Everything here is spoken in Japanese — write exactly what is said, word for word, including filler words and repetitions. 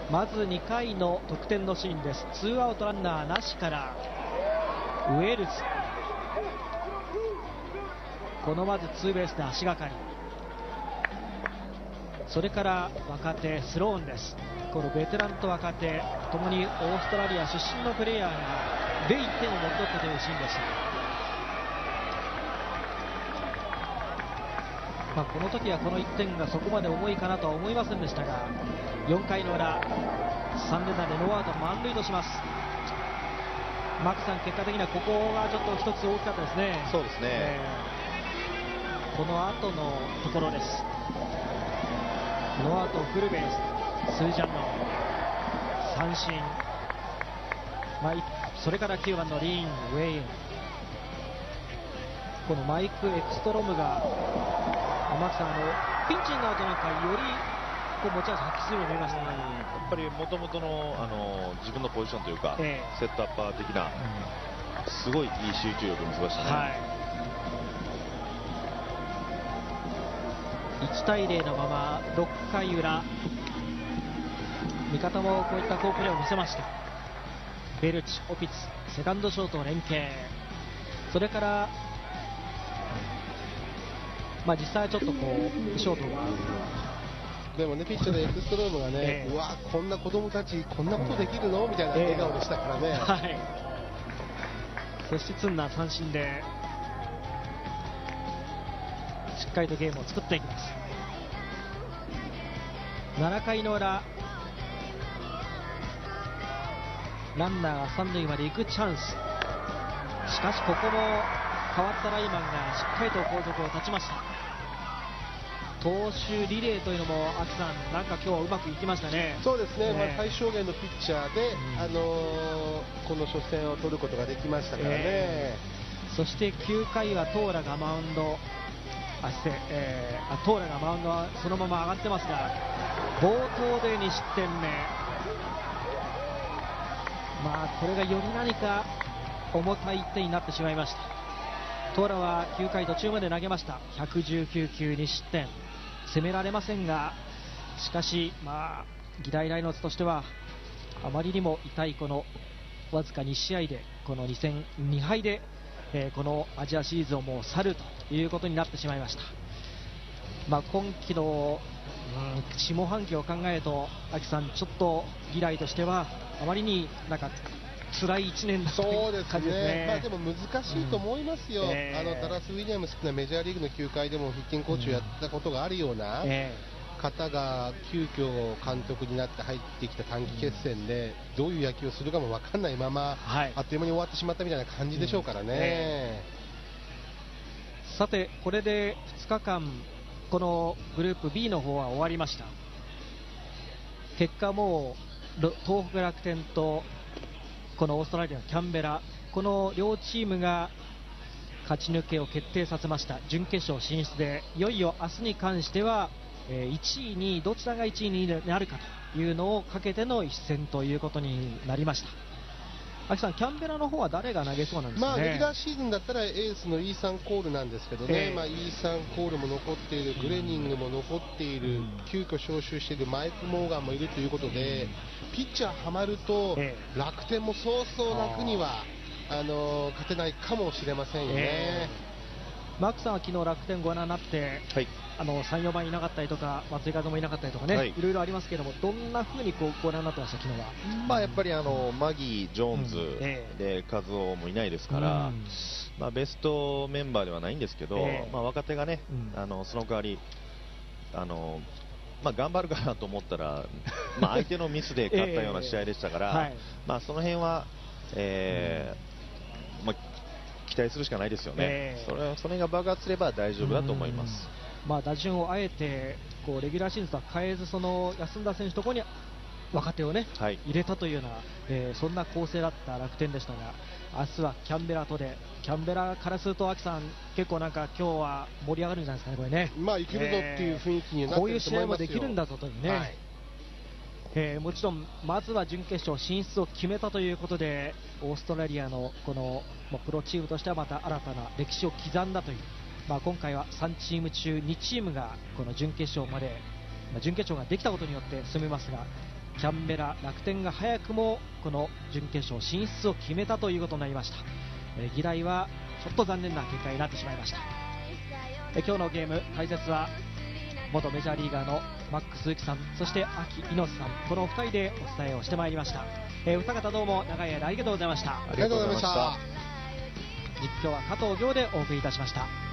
まずにかいの得点のシーンです。ツーアウトランナーなしからウェルズ、このまずツーベースで足がかり、それから若手スローンです。このベテランと若手ともにオーストラリア出身のプレーヤーがでいってんをもぎ取ったというシーンでした。まあ、この時はこのいってんがそこまで重いかなとは思いませんでしたが、よんかいの裏さん連打でノーアウト満塁とします。マックさん、結果的にはここがちょっと一つ大きかったですね。 そうですね、えー、この後のところです。ノーアウトフルベース、スージャンの三振、まあ、それからきゅうばんのリーン・ウェイン、このマイク・エクストロムがマキさん、あのピンチになるとなんかよりこう持ち味発揮するようになりましたね。やっぱりもともとの、あの自分のポジションというか、えー、セットアッパー的な、うん、すごいいい集中力を見せましたね。はい、 いちたいゼロのままろっかい裏、味方もこういった好プレーを見せました。ベルチ、オピツ、セカンドショート連携、それからまあ実際はちょっとこうショートがでもね、ピッチャーでエクストロームがね、えー、うわこんな子供たちこんなことできるのみたいな笑顔でしたからね、えー、はい、 そして積んだ三振でしっかりとゲームを作っていきます。ななかいの裏、ランナーが三塁まで行くチャンス、しかしここも代わったライマンがしっかりと後続を断ちました。投手リレーというのもアキさん、なんか今日はうまくいきましたね。 そうですね、ね、まあ、最小限のピッチャーで、うん、あのー、この初戦を取ることができましたからね、えー、そしてきゅうかいはトーラがマウンド、あして、えー、あトーラがマウンドはそのまま上がってますが、冒頭でに失点目、まあこれがより何か重たいいってんになってしまいました。トーラはきゅうかい途中まで投げました。ひゃくじゅうきゅうきゅうに失点、攻められませんが、しかしまあ議題ライノツとしてはあまりにも痛いこのわずかに試合でこのに戦に敗で、えー、このアジアシリーズをもう去るということになってしまいました。まあ、今季の、うん、下半期を考えるとアキさん、ちょっと議題としてはあまりになんか辛いいちねんだという感じですね。 まあでも難しいと思いますよ、うん、えー、あのダラス・ウィリアムスというのはメジャーリーグの球界でも筆記コーチをやったことがあるような方が急遽監督になって入ってきた短期決戦でどういう野球をするかも分かんないまま、はい、あっという間に終わってしまったみたいな感じでしょうからね、うん、えー、さてこれでふつかかんこのグループ ビー の方は終わりました。結果もう東北楽天とこのオーストラリアのキャンベラ、この両チームが勝ち抜けを決定させました。準決勝進出で、いよいよ明日に関しては、えー、いちいにどちらがいちいになるかというのをかけての一戦ということになりました。秋さん、キャンベラの方は誰が投げそうなんですかね。 まあレギュラーシーズンだったらエースのイーサン・コールなんですけどね、えーまあ、イーサン・コールも残っている、グレニングも残っている、うん、急遽招集しているマイク・モーガンもいるということで、ピッチャーはまると、えー、楽天もそうそう楽にはあのー、勝てないかもしれませんよね。えー、マークさんは昨日楽天ご覧になって、はい、あのさん、よばんいなかったりとか松井風もいなかったりとかね、はい、いろいろありますけれども、どんな風にこうご覧になってました、昨日は。 まあやっぱりあのマギー、ジョーンズ、うんえー、で和夫もいないですから、うん、まあベストメンバーではないんですけど、えー、まあ若手がね、うん、あのその代わりあのまあ、頑張るかなと思ったら、まあ相手のミスで勝ったような試合でしたから、えーはい、まあその辺は、えーまあ、期待するしかないですよね、えー、それそれが爆発すれば大丈夫だと思います。 まあ、打順をあえてこうレギュラーシーズンとは変えず、その休んだ選手のところに若手を、ねはい、入れたというような、えー、そんな構成だった楽天でしたが、明日はキャンベラとで、キャンベラからすると、秋さん、結構なんか今日は盛り上がるんじゃないですかね、これね。 まあいけるぞっていう雰囲気になってると思いますよ。 こういう試合もできるんだぞというね、はい、えー、もちろんまずは準決勝進出を決めたということで、オーストラリアのこの、まあ、プロチームとしてはまた新たな歴史を刻んだという、まあ、今回はさんチーム中にチームがこの準決勝まで、まあ、準決勝ができたことによって進みますが、 キャンベラ、楽天が早くもこの準決勝進出を決めたということになりました。えー、議題はちょっと残念な結果になってしまいました。えー、今日のゲーム解説は元メジャーリーガーのマックス・ウキさん、そして秋猪瀬さん、このお二人でお伝えをしてまいりました。えー、お二方どうも長い間ありがとうございました。 ありがとうございました。 実況は加藤亮でお送りいたしました。